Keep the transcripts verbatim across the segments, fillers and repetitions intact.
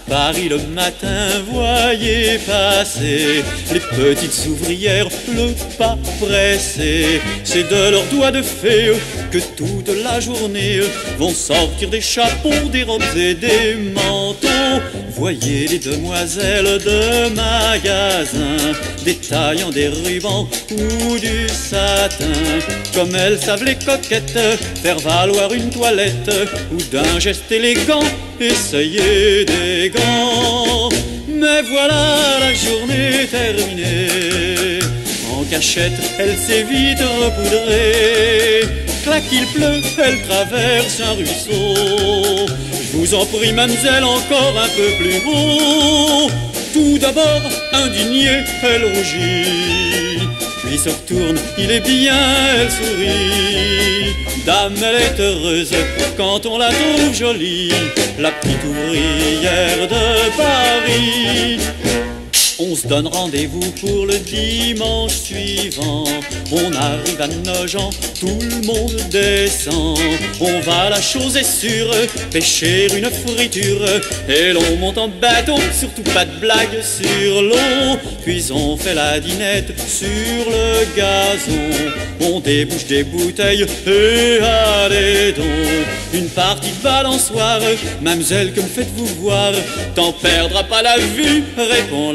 Paris le matin, voyez passer les petites ouvrières, le pas pressé. C'est de leurs doigts de fée que toute la journée vont sortir des chapeaux, des robes et des manteaux. Voyez les demoiselles de magasin détaillant des rubans ou du satin, comme elles savent les coquettes faire valoir une toilette ou d'un geste élégant essayer des gants. Mais voilà la journée terminée, en cachette elle s'est vite repoudrée. Clac, il pleut, elle traverse un ruisseau. Je vous en prie, mademoiselle, encore un peu plus haut. Tout d'abord, indignée, elle rougit, puis se retourne, il est bien, elle sourit. Dame, elle est heureuse quand on la trouve jolie, la petite ouvrière de Paris. On se donne rendez-vous pour le dimanche suivant. On arrive à Nogent, tout le monde descend. On va, la chose est sûre, pêcher une friture. Et l'on monte en bateau, surtout pas de blague sur l'eau. Puis on fait la dinette sur le gazon. On débouche des bouteilles et allez donc. Une partie de balançoire, mademoiselle, que me faites-vous voir? T'en perdras pas la vue, répond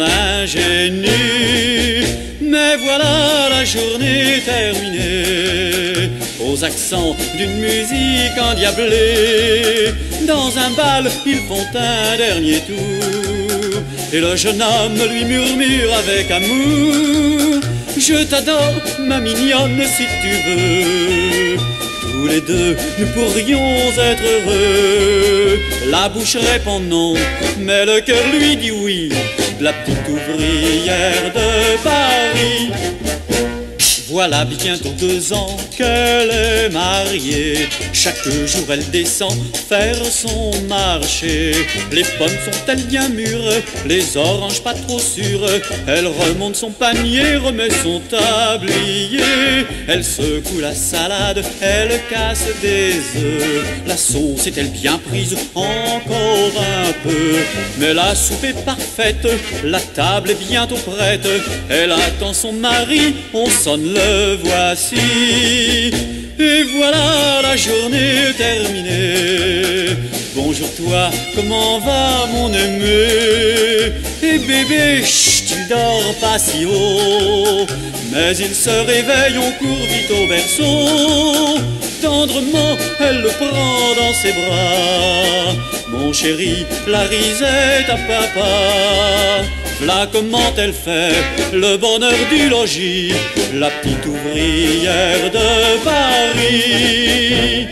l'ingénu. Mais voilà la journée terminée, aux accents d'une musique endiablée. Dans un bal, ils font un dernier tour, et le jeune homme lui murmure avec amour: je t'adore, ma mignonne, si tu veux. Tous les deux, nous pourrions être heureux. La bouche répond non, mais le cœur lui dit oui. La petite ouvrière de Paris. Voilà bientôt deux ans qu'elle est mariée. Chaque jour elle descend faire son marché. Les pommes sont-elles bien mûres, les oranges pas trop sûres. Elle remonte son panier, remet son tablier. Elle secoue la salade, elle casse des œufs. La sauce est-elle bien prise? Encore un peu. Mais la soupe est parfaite, la table est bientôt prête. Elle attend son mari, on sonne le le voici, et voilà la journée terminée. Bonjour toi, comment va mon aimé? Et bébé, chut, tu dors pas si haut. Mais il se réveille, on court vite au berceau. Tendrement, elle le prend dans ses bras. Mon chéri, la risette à papa. Là comment elle fait le bonheur du logis, la petite ouvrière de Paris.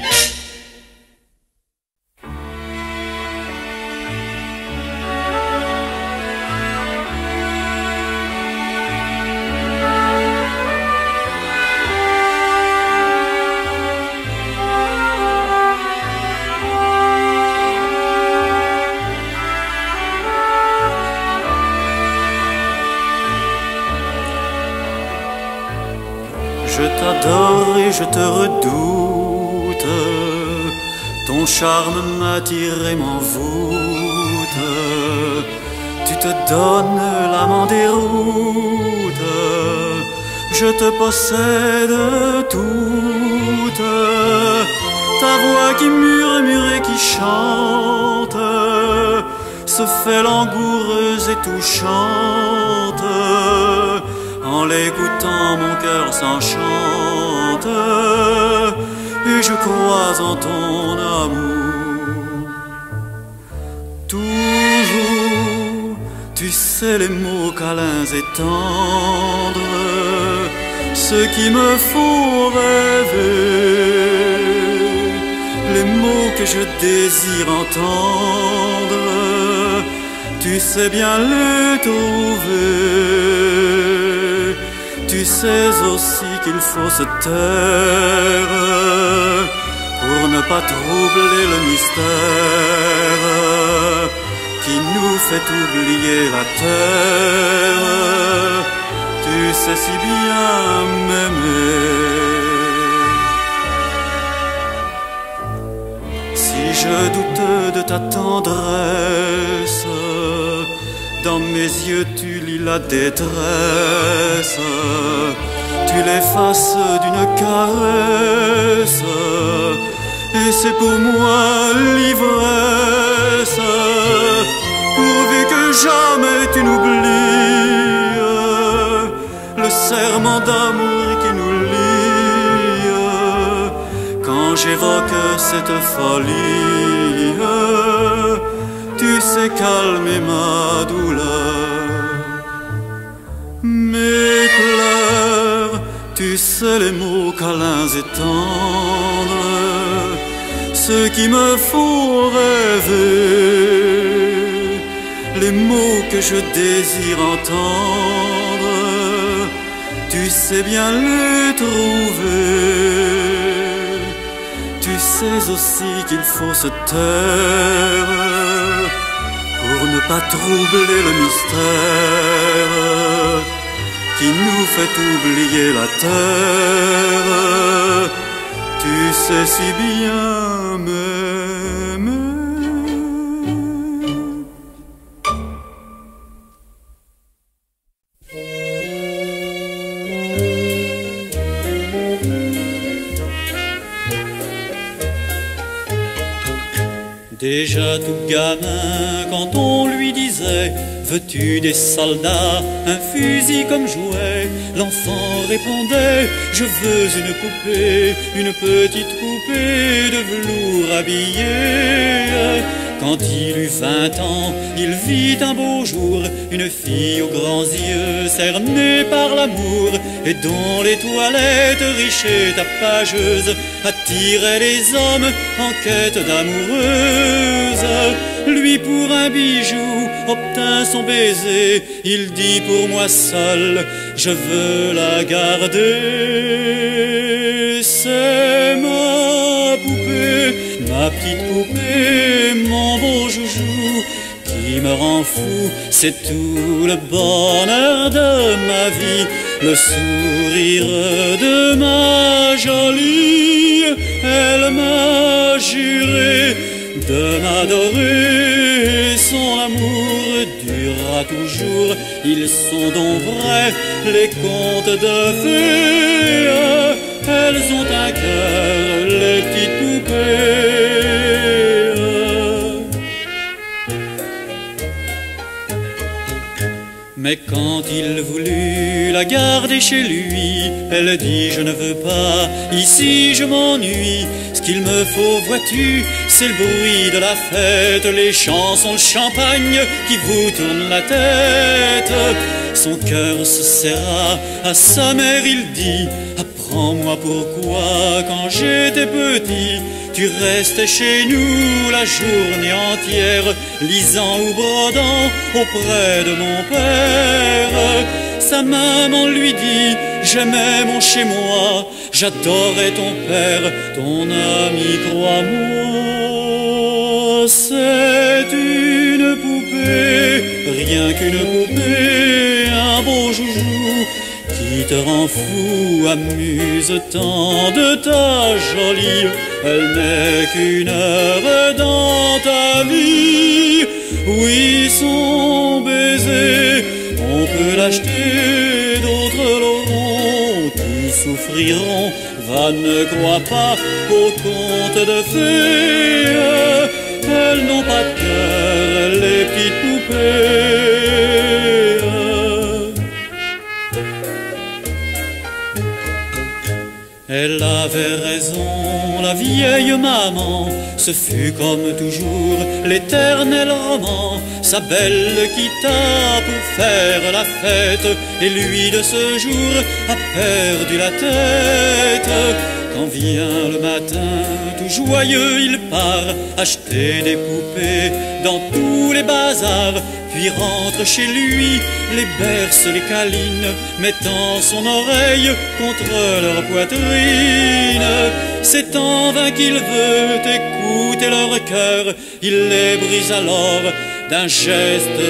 Je t'adore et je te redoute, ton charme m'attire et m'envoûte. Tu te donnes l'âme en déroute, je te possède toute. Ta voix qui murmure et qui chante se fait langoureuse et touchante. En l'écoutant, mon cœur s'enchante et je crois en ton amour. Toujours, tu sais les mots câlins et tendres, ceux qui me font rêver, les mots que je désire entendre, tu sais bien les trouver. Tu sais aussi qu'il faut se taire pour ne pas troubler le mystère qui nous fait oublier la terre. Tu sais si bien m'aimer. Si je doute de ta tendresse, dans mes yeux tu lis la détresse, tu l'effaces d'une caresse, et c'est pour moi l'ivresse, pourvu que jamais tu n'oublies le serment d'amour qui nous lie. Quand j'évoque cette folie, tu sais calmer ma douleur. Mes pleurs, tu sais les mots câlins et tendres, ceux qui me font rêver, les mots que je désire entendre, tu sais bien les trouver. Tu sais aussi qu'il faut se taire pour ne pas troubler le mystère qui nous fait oublier la terre. Tu sais si bien m'aimer. Déjà tout gamin, quand on lui disait « Veux-tu des soldats, un fusil comme jouet ?» L'enfant répondait « Je veux une poupée, une petite poupée de velours habillée. » Quand il eut vingt ans, il vit un beau jour une fille aux grands yeux cernée par l'amour et dont les toilettes riches et tapageuses attiraient les hommes en quête d'amoureuse. Lui pour un bijou obtint son baiser, il dit pour moi seul, je veux la garder. C'est ma poupée, ma petite poupée, mon beau joujou, qui me rend fou, c'est tout le bonheur de ma vie, le sourire de ma jolie. Elle m'a juré de m'adorer, son amour durera toujours. Ils sont donc vrais, les contes de fées, elles ont un cœur, les petites poupées. Mais quand il voulut la garder chez lui, elle dit je ne veux pas, ici je m'ennuie. Ce qu'il me faut, vois-tu, c'est le bruit de la fête, les chansons, le champagne qui vous tourne la tête. Son cœur se serra, à sa mère il dit, apprends-moi pourquoi quand j'étais petit, tu restais chez nous la journée entière, lisant ou brodant auprès de mon père. Sa maman lui dit, j'aimais mon chez-moi, j'adorais ton père, ton ami, crois-moi. C'est une poupée, rien qu'une poupée, un beau joujou, qui te rend fou, amuse tant de ta jolie. Elle n'est qu'une heure dans ta vie. Oui, son baiser, on peut l'acheter, d'autres l'auront, tous souffriront. Va, ne crois pas aux contes de fées, elles n'ont pas de cœur, les petites poupées. Elle avait raison, la vieille maman, ce fut comme toujours l'éternel roman. Sa belle le quitta pour faire la fête, et lui de ce jour a perdu la tête. Quand vient le matin, tout joyeux, il part acheter des poupées dans tous les bazars, puis rentre chez lui, les berce, les câline, mettant son oreille contre leur poitrine. C'est en vain qu'il veut écouter leur cœur, il les brise alors d'un geste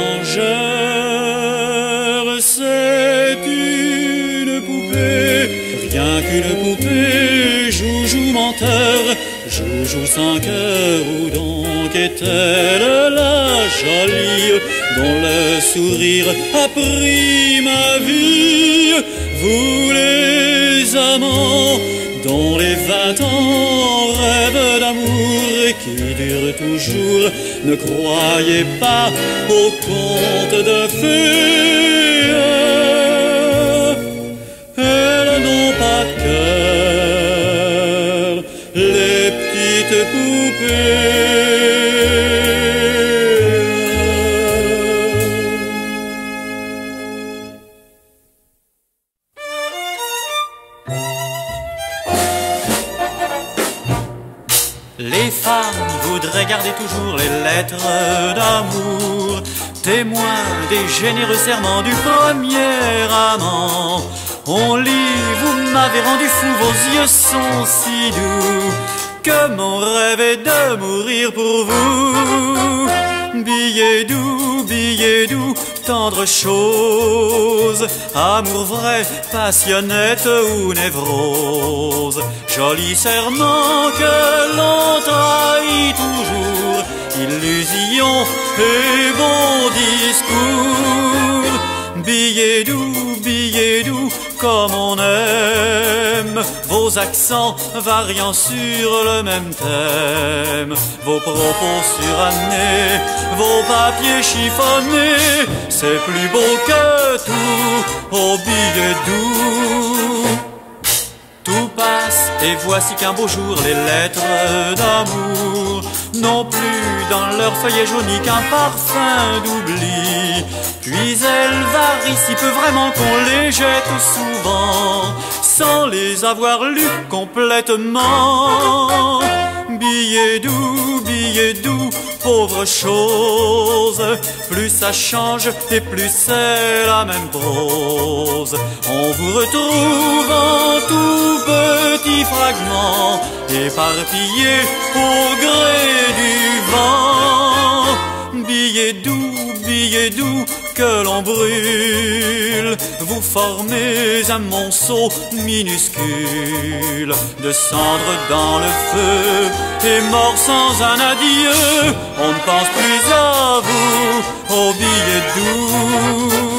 vengeur. C'est une poupée, rien qu'une poupée, joujou menteur, Joujou sans cœur, où donc est-elle la jolie, dont le sourire a pris ma vie? Vous les amants, dont les vingt ans rêvent d'amour qui dure toujours, ne croyez pas aux contes de fées. Elles n'ont pas de cœur, les petites poupées. Les femmes voudraient garder toujours les lettres d'amour, témoins des généreux serments du premier amant. On lit, vous m'avez rendu fou, vos yeux sont si doux, que mon rêve est de mourir pour vous. Billet doux, billet doux, tendre chose, amour vrai, passionnette ou névrose, joli serment que l'on trahit toujours, illusion et bon discours. Billet doux, billet doux, comme on aime, vos accents variant sur le même thème, vos propos surannés, vos papiers chiffonnés, c'est plus beau que tout, au billet doux. Tout passe et voici qu'un beau jour les lettres d'amour n'ont plus dans leur feuillet jauni qu'un parfum d'oubli. Puis elles varient si peu vraiment qu'on les jette souvent sans les avoir lus complètement. Billet doux, billet doux, pauvre chose, plus ça change et plus c'est la même prose. On vous retrouve en tout petits fragments, éparpillés au gré du vent. Billet doux, billet doux, que l'on brûle, vous formez un monceau minuscule de cendres dans le feu et mort sans un adieu. On ne pense plus à vous, au billet doux.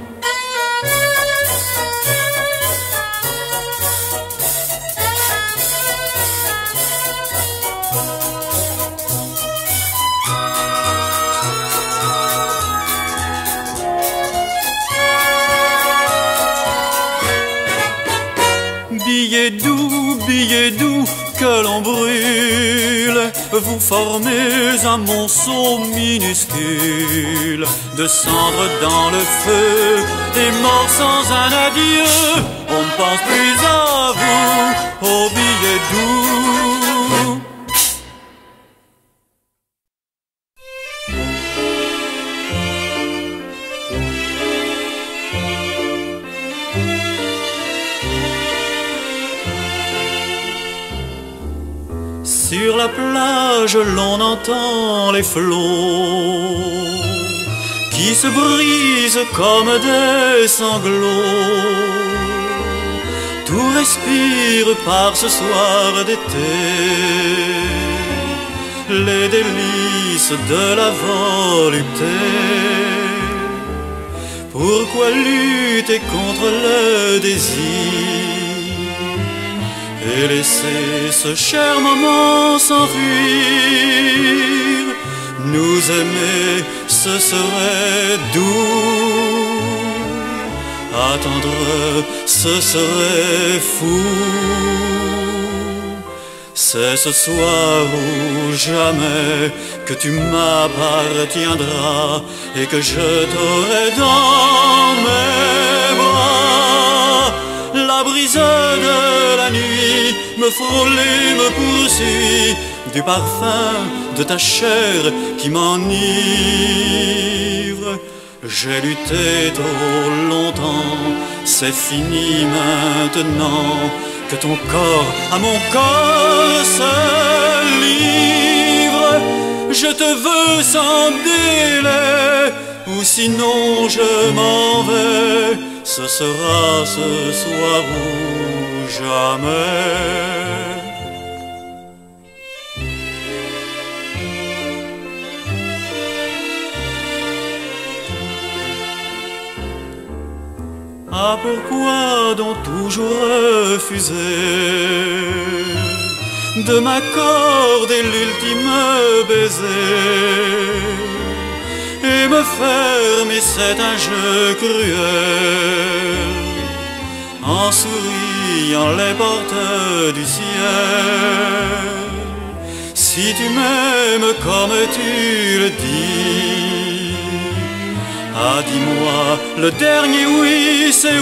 Billet doux, billet doux, que l'on brûle, vous formez un monceau minuscule de cendres dans le feu et mort sans un adieu. On ne pense plus à vous, au billet doux. Sur la plage, l'on entend les flots qui se brisent comme des sanglots. Tout respire par ce soir d'été les délices de la volupté. Pourquoi lutter contre le désir et laisser ce cher moment s'enfuir? Nous aimer, ce serait doux, attendre, ce serait fou. C'est ce soir ou jamais que tu m'appartiendras et que je t'aurai dans mes bras. La brise de la nuit me frôle et me poursuit, du parfum de ta chair qui m'enivre. J'ai lutté trop longtemps, c'est fini maintenant, que ton corps à mon corps se livre. Je te veux sans délai, ou sinon je m'en vais. Ce sera ce soir ou jamais. Ah, pourquoi donc toujours refuser de m'accorder l'ultime baiser et me fermer, c'est un jeu cruel, en souriant les portes du ciel. Si tu m'aimes comme tu le dis, ah dis-moi le dernier oui, c'est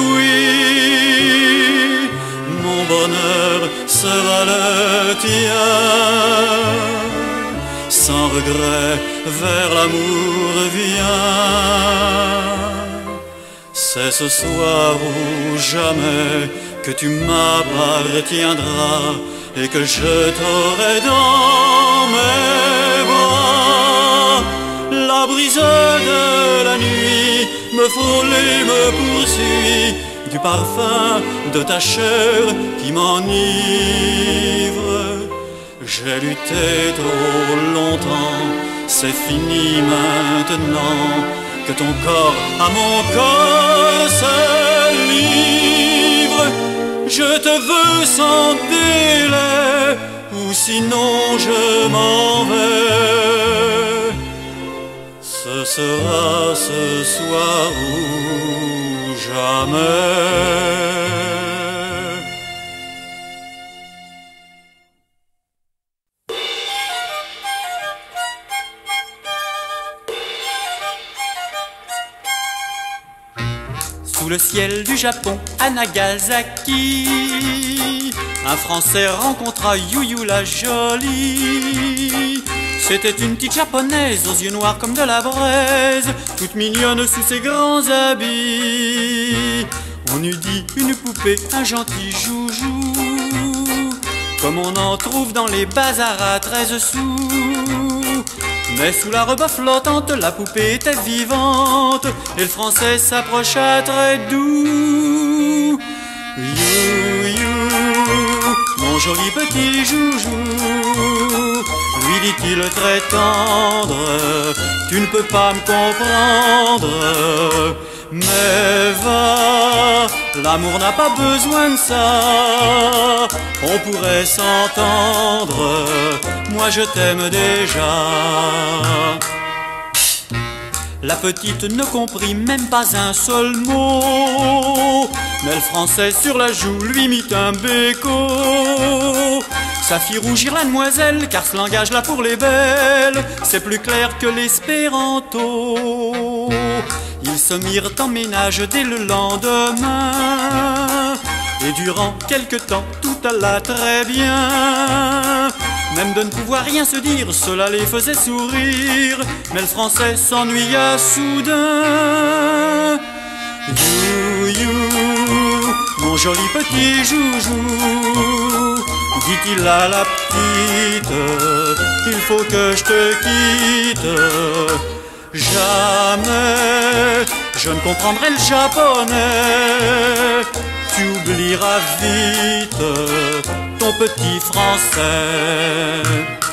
oui. Mon bonheur sera le tien. Sans regret, vers l'amour viens. C'est ce soir ou jamais que tu m'appartiendras et que je t'aurai dans mes bras. La brise de la nuit me frôle et me poursuit, du parfum de ta chair qui m'enivre. J'ai lutté trop longtemps, c'est fini maintenant, que ton corps à mon corps se livre. Je te veux sans délai, ou sinon je m'en vais. Ce sera ce soir ou jamais. Sous le ciel du Japon, à Nagasaki, un Français rencontra Yu-Yu la jolie. C'était une petite japonaise aux yeux noirs comme de la braise, toute mignonne sous ses grands habits. On eût dit une poupée, un gentil joujou, comme on en trouve dans les bazars à treize sous. Mais sous la robe flottante, la poupée était vivante, et le Français s'approcha très doux. You, you, mon joli petit joujou, lui dit-il très tendre, tu ne peux pas me comprendre. Mais va, l'amour n'a pas besoin de ça, on pourrait s'entendre, moi je t'aime déjà. La petite ne comprit même pas un seul mot, mais le Français sur la joue lui mit un béco. Ça fit rougir la demoiselle, car ce langage-là pour les belles, c'est plus clair que l'espéranto. Ils se mirent en ménage dès le lendemain, et durant quelque temps tout alla très bien. Même de ne pouvoir rien se dire, cela les faisait sourire, mais le Français s'ennuya soudain. You, you, mon joli petit joujou, dit-il à la petite, il faut que je te quitte. Jamais je ne comprendrai le japonais, tu oublieras vite ton petit français.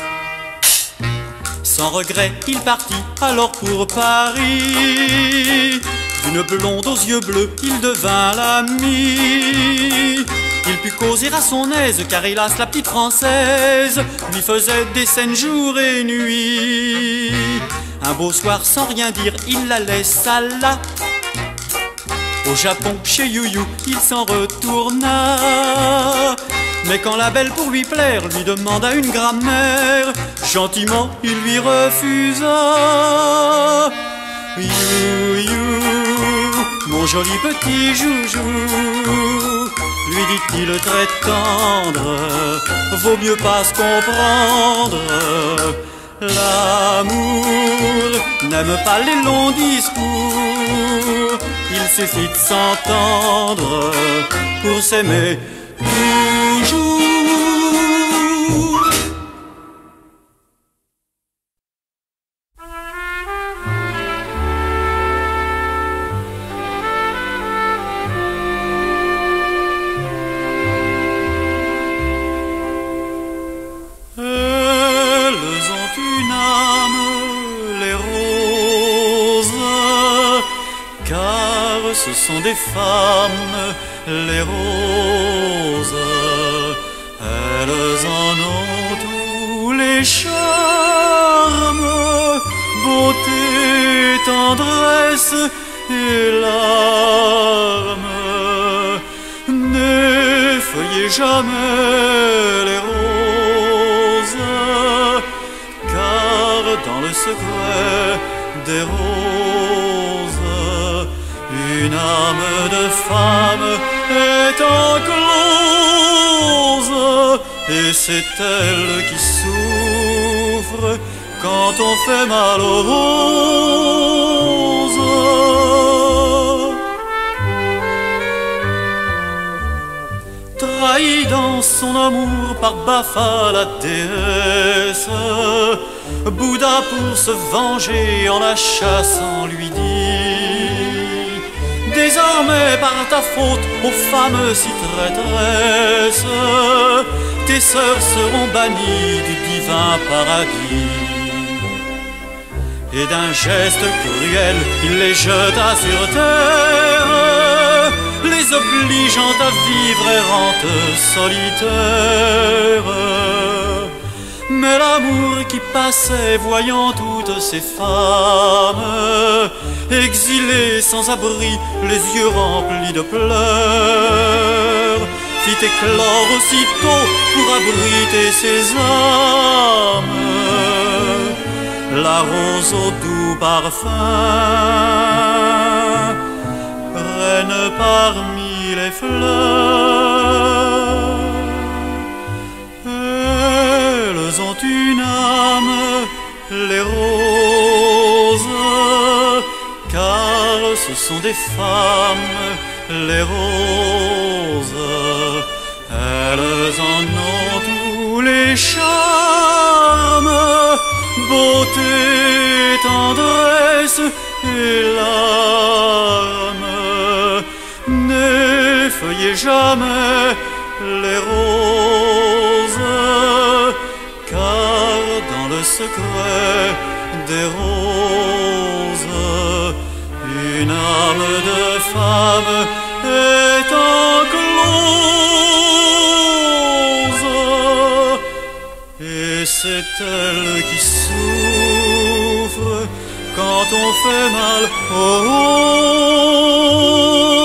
Sans regret, il partit alors pour Paris. D'une blonde aux yeux bleus, il devint l'ami. Il put causer à son aise, car hélas la petite française lui faisait des scènes jour et nuit. Un beau soir, sans rien dire, il la laissa là. Au Japon, chez Yu-Yu, il s'en retourna. Mais quand la belle, pour lui plaire, lui demanda une grammaire, gentiment, il lui refusa. You-You, mon joli petit joujou, lui dit-il très tendre, vaut mieux pas se comprendre. L'amour n'aime pas les longs discours, il suffit de s'entendre pour s'aimer toujours. ce sont des femmes, les roses. Elles en ont tous les charmes, beauté, tendresse et larmes. N'effeuillez jamais les roses, car dans le secret des roses, une âme de femme est enclose, et c'est elle qui souffre quand on fait mal aux roses. Trahi dans son amour par Bapha la déesse, Bouddha pour se venger en la chassant lui dit: désormais par ta faute, ô femme si traîtresse, tes sœurs seront bannies du divin paradis. Et d'un geste cruel, il les jeta sur terre, les obligeant à vivre errantes solitaires. Mais l'amour qui passait, voyant toutes ces femmes exilées sans abri, les yeux remplis de pleurs, fit éclore aussitôt pour abriter ses âmes la rose au doux parfum, reine parmi les fleurs. Elles ont une âme, les roses, car ce sont des femmes, les roses. Elles en ont tous les charmes, beauté, tendresse et larmes. N'effeuillez jamais les roses, car dans le secret des roses, une âme de femme est enclose, et c'est elle qui souffre quand on fait mal aux roses.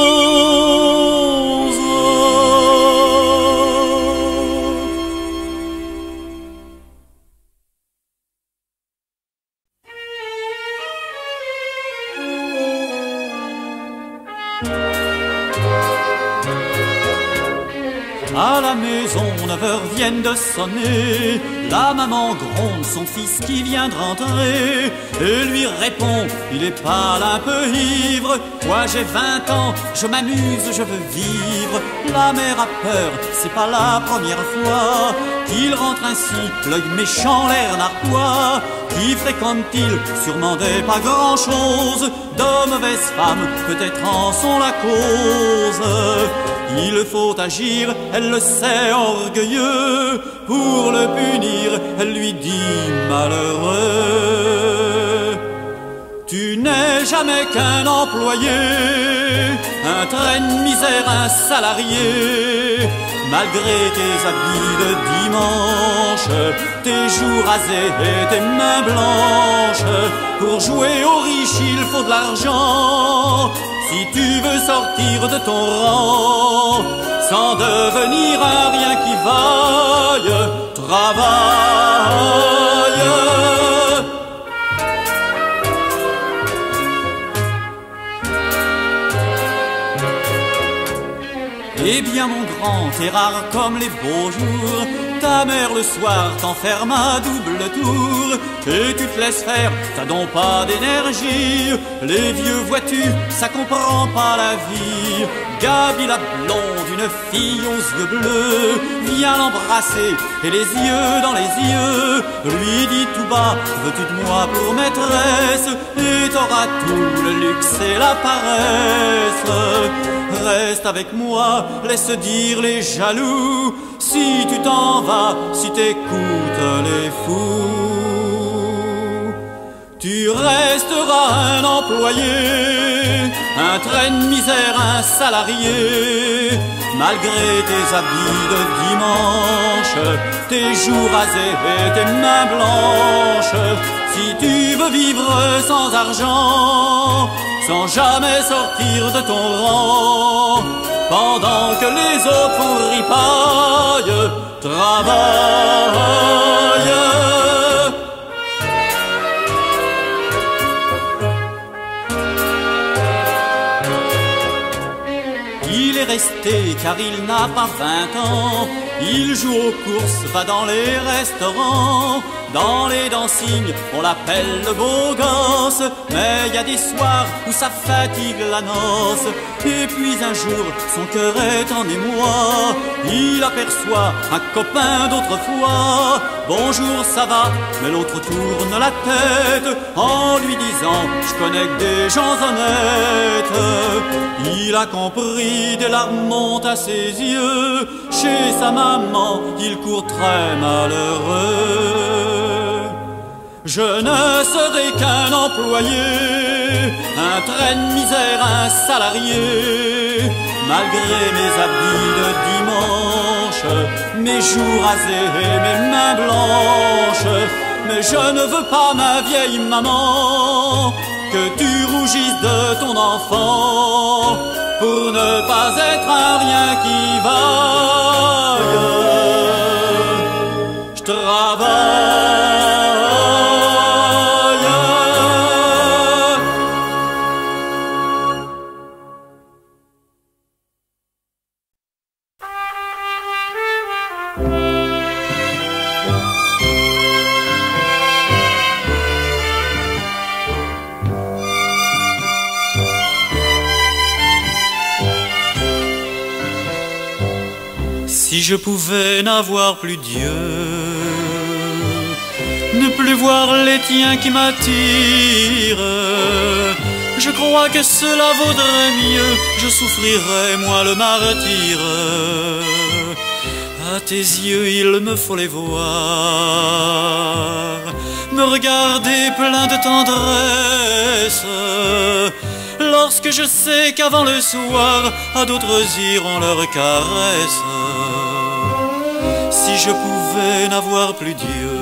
À la maison, neuf heures viennent de sonner. La maman gronde son fils qui vient de rentrer et lui répond: il est pâle, un peu ivre. Moi j'ai vingt ans, je m'amuse, je veux vivre. La mère a peur, c'est pas la première fois qu'il rentre ainsi, l'œil méchant, l'air narquois. Qui fréquente-t-il? Sûrement des pas grand-chose. De mauvaises femmes, peut-être en sont la cause. Il faut agir, elle le sait, orgueilleux. Pour le punir, elle lui dit: malheureux, tu n'es jamais qu'un employé, un train de misère, un salarié. Malgré tes habits de dimanche, tes joues rasées et tes mains blanches, pour jouer aux riches il faut de l'argent. Si tu veux sortir de ton rang, sans devenir un rien qui vaille, travaille. Eh bien mon grand, t'es rare comme les beaux jours. Ta mère le soir t'enferme à double tour et tu te laisses faire, t'as donc pas d'énergie. Les vieux vois-tu, ça comprend pas la vie. Gabi la blonde, une fille aux yeux bleus, viens l'embrasser et les yeux dans les yeux. Lui dit tout bas: veux-tu de moi pour maîtresse? Et t'auras tout le luxe et la paresse. Reste avec moi, laisse dire les jaloux. Si tu t'en vas, si t'écoutes les fous, tu resteras un employé, un train de misère, un salarié. Malgré tes habits de dimanche, tes joues rasées et tes mains blanches, si tu veux vivre sans argent, sans jamais sortir de ton rang, pendant que les autres font ripaille, travaille. Il est resté car il n'a pas vingt ans. Il joue aux courses, va dans les restaurants, dans les dancings, on l'appelle le beau gosse. Mais il y a des soirs où ça fatigue la noce. Et puis un jour, son cœur est en émoi. Il aperçoit un copain d'autrefois. Bonjour, ça va, mais l'autre tourne la tête en lui disant, je connais que des gens honnêtes. Il a compris, des larmes montent à ses yeux. Chez sa maman, il court très malheureux. Je ne serai qu'un employé, un train de misère, un salarié. Malgré mes habits de dimanche, mes joues rasées et mes mains blanches, mais je ne veux pas, ma vieille maman, que tu rougisses de ton enfant, pour ne pas être un rien qui vaille. Je travaille. Si je pouvais n'avoir plus Dieu, ne plus voir les tiens qui m'attirent, je crois que cela vaudrait mieux, je souffrirais moins le martyre. À tes yeux il me faut les voir, me regarder plein de tendresse, lorsque je sais qu'avant le soir, à d'autres iront leurs caresses. Si je pouvais n'avoir plus Dieu,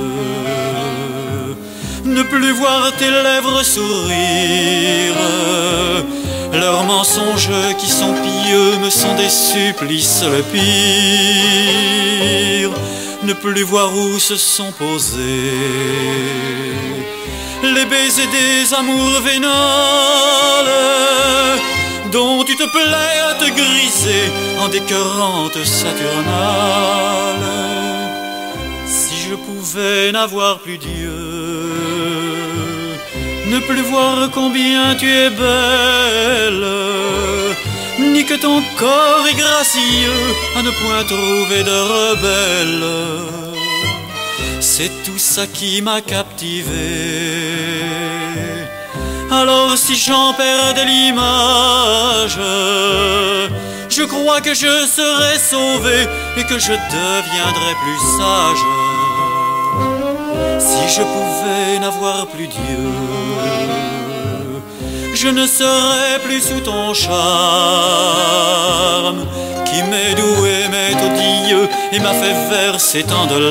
ne plus voir tes lèvres sourire, leurs mensonges qui sont pieux me sont des supplices le pire. Ne plus voir où se sont posés les baisers des amours vénales, dont tu te plais à te griser en d'écœurantes saturnales. Si je pouvais n'avoir plus Dieu, ne plus voir combien tu es belle, ni que ton corps est gracieux à ne point trouver de rebelle. C'est tout ça qui m'a captivé. Alors si j'en perdais l'image, je crois que je serais sauvé et que je deviendrais plus sage. Si je pouvais n'avoir plus Dieu, je ne serais plus sous ton charme, qui m'est doué, m'est odieux et m'a fait verser tant de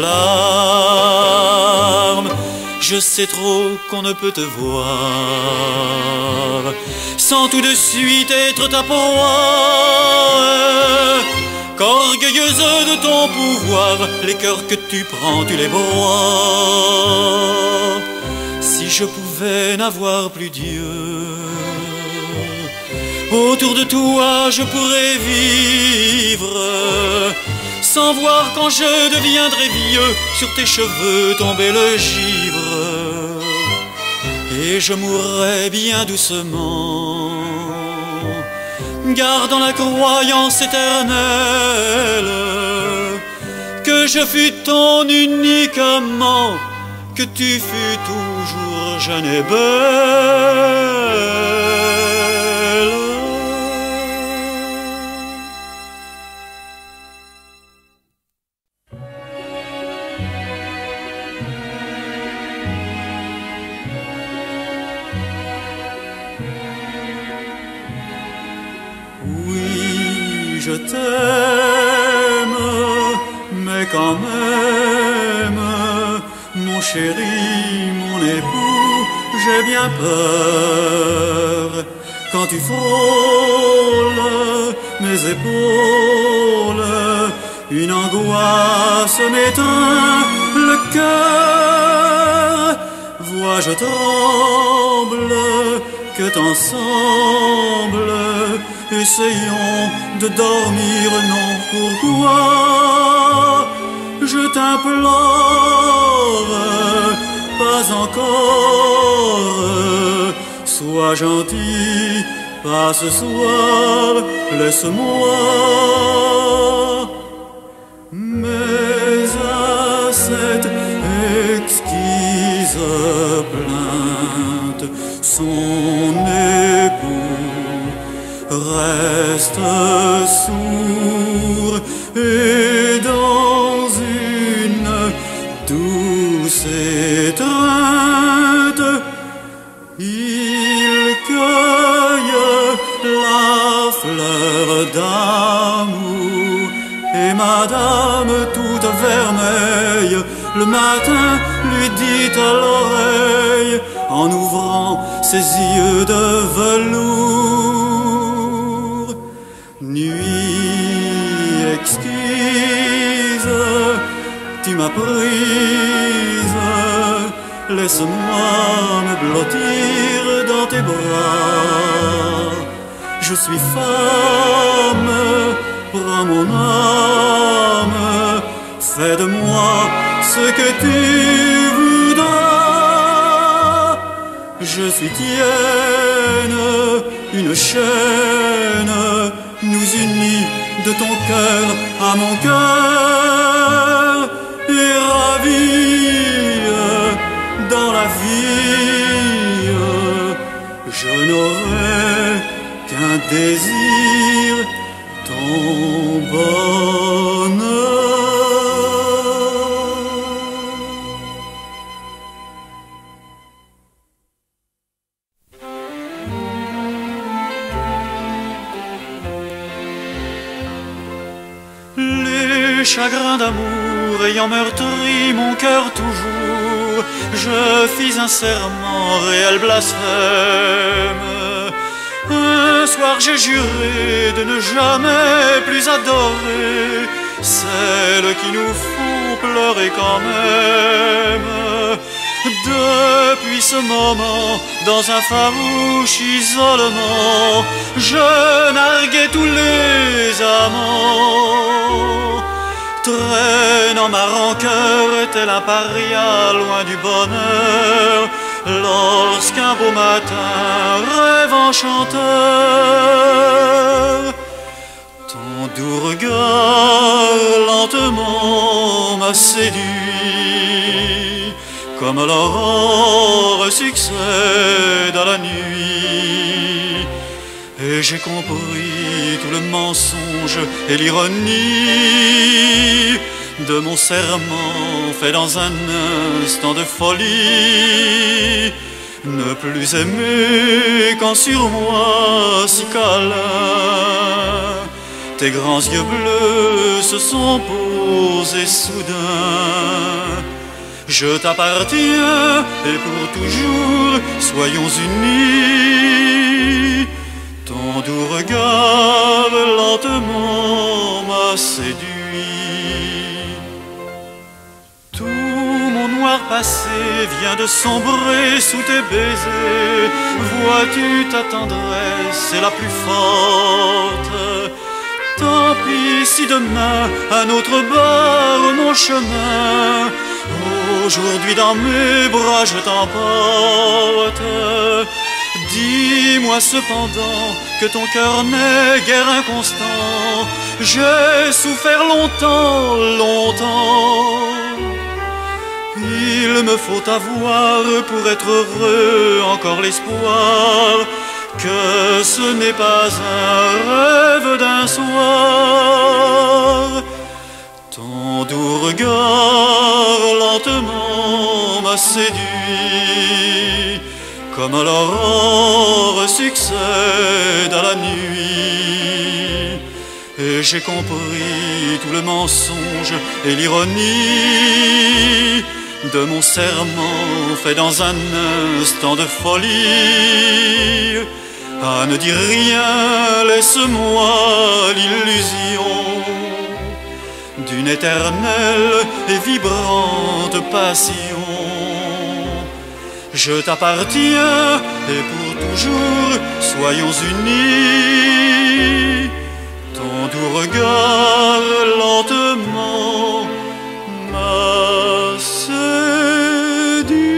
larmes. Je sais trop qu'on ne peut te voir sans tout de suite être ta proie, qu'orgueilleuse de ton pouvoir, les cœurs que tu prends, tu les broies. Si je pouvais n'avoir plus Dieu, autour de toi je pourrais vivre, sans voir quand je deviendrai vieux sur tes cheveux tomber le givre. Et je mourrai bien doucement, gardant la croyance éternelle que je fus ton unique amant, que tu fus toujours jeune et belle. je t'aime, mais quand même, mon chéri, mon époux, j'ai bien peur. Quand tu frôles mes épaules, une angoisse m'étreint le cœur. Vois, je tremble, que t'ensemble, essayons de dormir, non, pourquoi? Je t'implore, pas encore, sois gentil, pas ce soir, laisse-moi. Mais à cette exquise plainte, son époux reste sourd et dans une douce étreinte, il cueille la fleur d'amour. Et madame toute vermeille, le matin lui dit à l'oreille, en ouvrant ses yeux de velours: nuit exquise, tu m'as prise, laisse-moi me blottir dans tes bras. Je suis femme, prends mon âme, fais de moi ce que tu voudras. Je suis tienne, une chaîne nous unit de ton cœur à mon cœur, et ravie dans la vie, je n'aurai qu'un désir, ton bonheur. Les chagrins d'amour ayant meurtri mon cœur toujours, je fis un serment réel blasphème. Un soir j'ai juré de ne jamais plus adorer celles qui nous font pleurer quand même. Depuis ce moment, dans un farouche isolement, je narguais tous les amants, traînant ma rancœur tel un paria loin du bonheur. Lorsqu'un beau matin, rêve enchanteur, ton doux regard lentement m'a séduit, comme l'aurore succède à la nuit. Et j'ai compris tout le mensonge et l'ironie de mon serment fait dans un instant de folie. Ne plus aimer quand sur moi si câlin, tes grands yeux bleus se sont posés soudain. Je t'appartiens et pour toujours soyons unis. Ton doux regard lentement m'a séduit. Tout mon noir passé vient de sombrer sous tes baisers. Vois-tu, ta tendresse est la plus forte. Tant pis si demain un autre barre mon chemin. Aujourd'hui dans mes bras je t'emporte. Dis-moi cependant que ton cœur n'est guère inconstant. J'ai souffert longtemps, longtemps. Il me faut avoir pour être heureux encore l'espoir que ce n'est pas un rêve d'un soir. Ton doux regard lentement m'a séduit, comme l'aurore succède à la nuit. Et j'ai compris tout le mensonge et l'ironie de mon serment fait dans un instant de folie. Ah, ne dis rien, laisse-moi l'illusion d'une éternelle et vibrante passion. Je t'appartiens et pour toujours soyons unis. Ton doux regard lentement m'a séduit.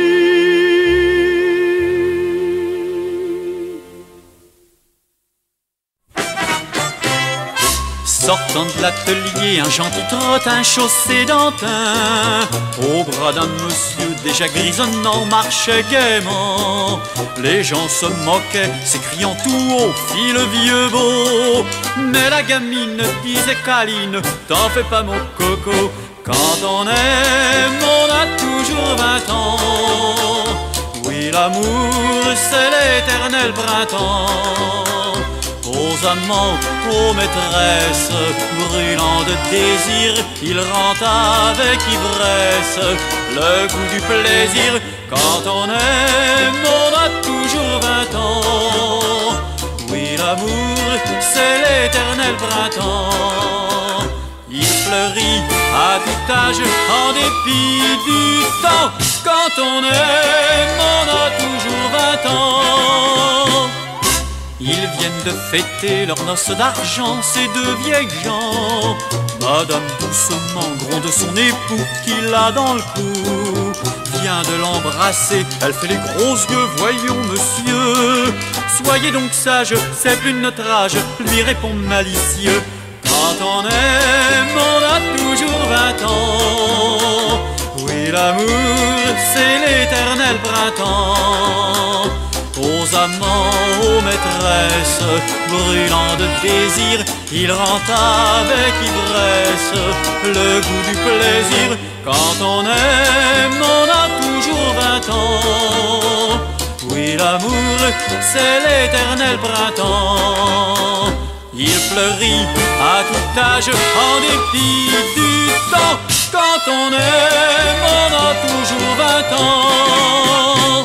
Sortant de l'atelier, un gentil trottin chaussé d'antin, au bras d'un monsieur déjà grisonnant, marchait gaiement. Les gens se moquaient, s'écriant tout haut, fit le vieux beau. Mais la gamine disait câline, t'en fais pas mon coco. Quand on aime, on a toujours vingt ans. Oui, l'amour, c'est l'éternel printemps. Aux amants, aux maîtresses, brûlant de désir, il rend avec ivresse le goût du plaisir. Quand on aime, on a toujours vingt ans. Oui, l'amour, c'est l'éternel printemps. Il fleurit à tout âge, en dépit du temps. Quand on aime, on a toujours vingt ans. Ils viennent de fêter leurs noces d'argent, ces deux vieilles gens. Madame doucement gronde son époux qui l'a dans le cou. Vient de l'embrasser, elle fait les gros yeux. Voyons monsieur, soyez donc sage, c'est plus de notre âge, lui répond malicieux. Quand on aime, on a toujours vingt ans. Oui, l'amour, c'est l'éternel printemps. Aux amants, aux maîtresses, brûlant de désir, il rend avec ivresse le goût du plaisir. Quand on aime, on a toujours vingt ans. Oui, l'amour, c'est l'éternel printemps. Il fleurit à tout âge, en dépit du temps. Quand on aime, on a toujours vingt ans.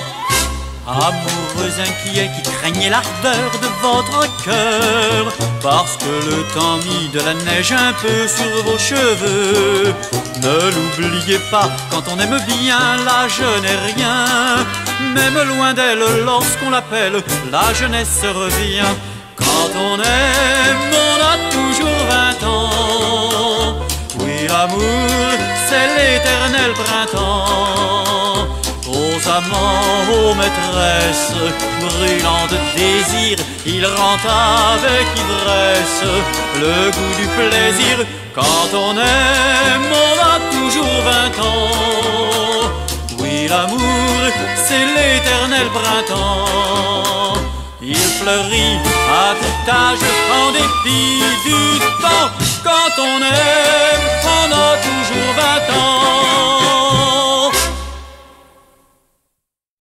Amoureux inquiets qui craignez l'ardeur de votre cœur, parce que le temps mit de la neige un peu sur vos cheveux. Ne l'oubliez pas, quand on aime bien, l'âge n'est rien. Même loin d'elle, lorsqu'on l'appelle, la jeunesse revient. Quand on aime, on a toujours vingt ans. Oui, l'amour, c'est l'éternel printemps. Aux amants, aux maîtresses, brûlant de désir, il rend avec ivresse le goût du plaisir. Quand on aime, on a toujours vingt ans. Oui, l'amour, c'est l'éternel printemps. Il fleurit à tout âge, en dépit du temps. Quand on aime, on a toujours vingt ans.